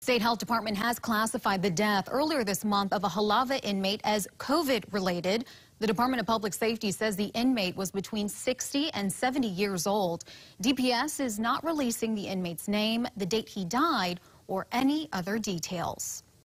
State Health Department has classified the death earlier this month of a Halawa inmate as COVID-related. The Department of Public Safety says the inmate was between 60 and 70 years old. DPS is not releasing the inmate's name, the date he died, or any other details.